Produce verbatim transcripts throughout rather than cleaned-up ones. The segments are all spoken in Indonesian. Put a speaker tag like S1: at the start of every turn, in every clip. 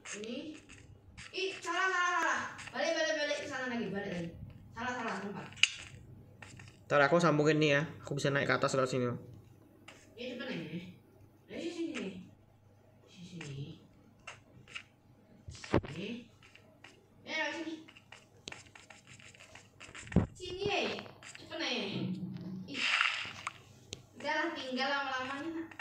S1: Ini. Ih, salah salah salah. Balik balik balik ke sana lagi, balik lagi. Salah salah tempat.
S2: Ntar aku sambungin nih ya. Aku bisa naik ke atas lewat sini.
S1: Ini depan ini. Dari sini nih. Sini. Ini. Eh, lewat sini. Sini ya. Cepat nih. Ih. Udah lah, tinggal lama-lama nih. Nak.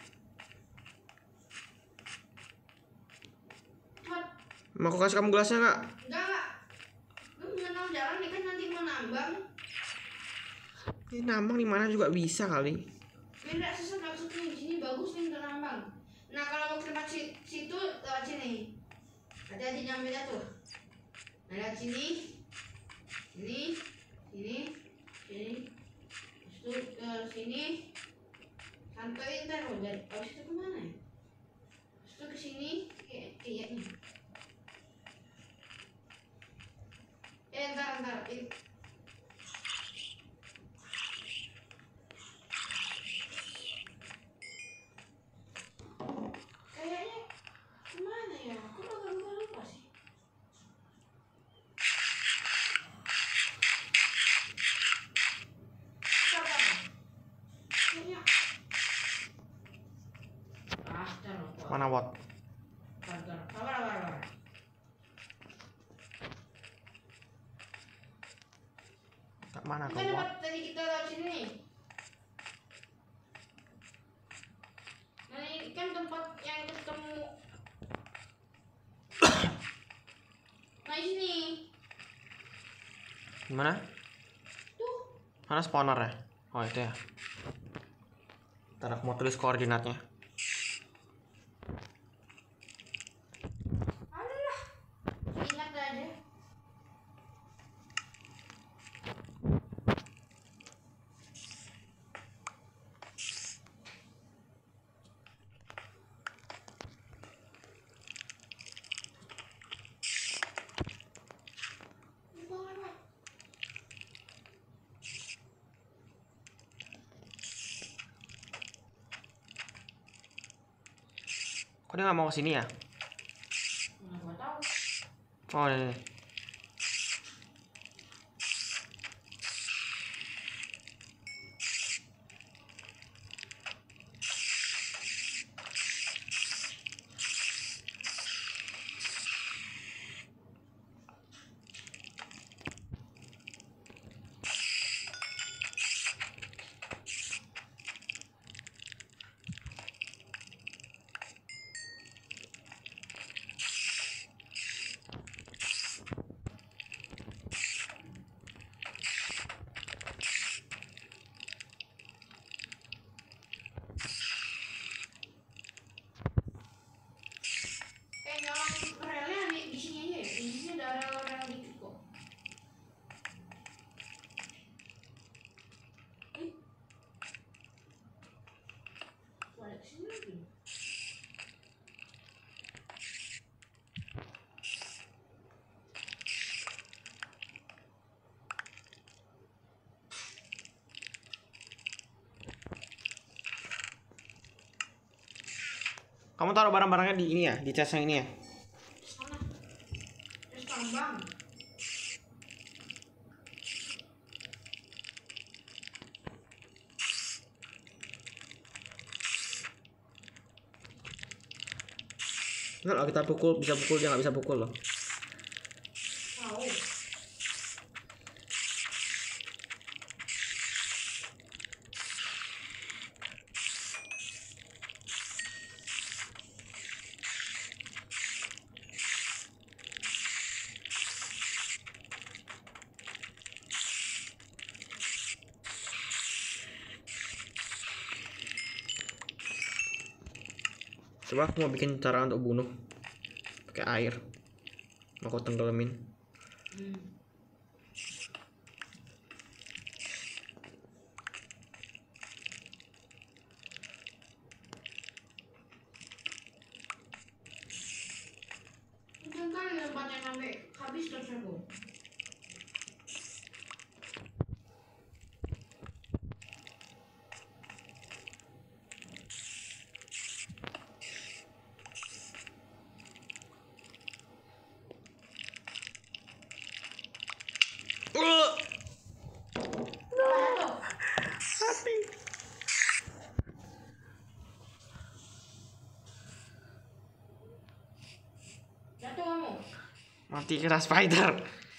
S1: Cepat.
S2: Mau aku kasih kamu gelasnya nggak?
S1: Enggak, enggak. Lu mengenal jalan nih kan nanti mau nambang.
S2: Ini nambang di mana juga bisa kali.
S1: Beda sesat maksudnya di sini bagus nih untuk nambang. Nah kalau mau ke tempat si- situ lewat sini. Hati-hati nyampe jatuh. Nah lewat sini, sini, sini, sini. Terus tuh ke sini. Santai ntar lo dari abis itu kemana ya? Terus tuh ke sini kayak kayaknya. Eh ntar ntar. Eh. Kayaknya kemana ya? Aku agak lupa lupa sih. Sabar. Kayaknya. Ah, taruh.
S2: Mana Wot?
S1: Sabar, sabar, sabar.
S2: Tak mana
S1: Ini
S2: kau
S1: kan
S2: Wot?
S1: tempat tadi kita lewat sini. Nah ini kan tempat yang ketemu. Nah ini.
S2: Gimana?
S1: Tuh.
S2: Mana spawner ya? Oh itu ya. Ntar aku mau tulis koordinatnya.
S1: Alah. Ingat aja. Bang, lewat.
S2: Kok dia nggak mau kesini ya?
S1: Mana gua tahu.
S2: Oh ini.
S1: Eh nyolong relnya di, di sini aja ya. Di sini ada rel-rel dikit kok. Eh. Balik sini lagi.
S2: Kamu taruh barang-barangnya di ini ya, di chest yang ini ya.
S1: Sana. Terus tambang.
S2: Enggak loh, kita pukul, bisa pukul, dia nggak bisa pukul loh.
S1: Tahu.
S2: Coba aku mau bikin cara untuk bunuh pakai air. Mau aku tenggelamin.
S1: Hmm. Mungkin kali tempatnya sampai habis terus aku.
S2: Mati kena spider.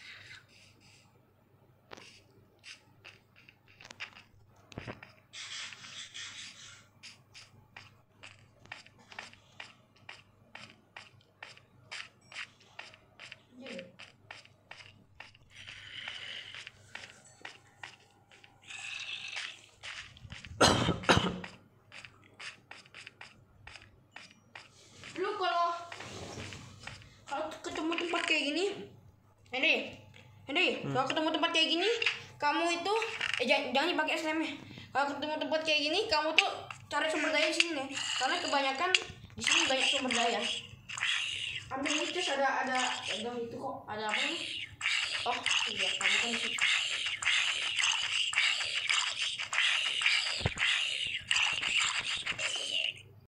S1: Lu kalau kalau ketemu tempat kayak gini, Henry, Henry,
S2: Hmm.
S1: kalau ketemu tempat kayak gini, kamu itu eh jangan, jangan dipakai S L M-nya. Kalau ketemu tempat kayak gini, kamu tuh cari sumber daya di sini nih, karena kebanyakan di sini banyak sumber daya. Ambil ini terus ada ada ada itu kok, ada apa nih? Oh iya, kamu kan di situ.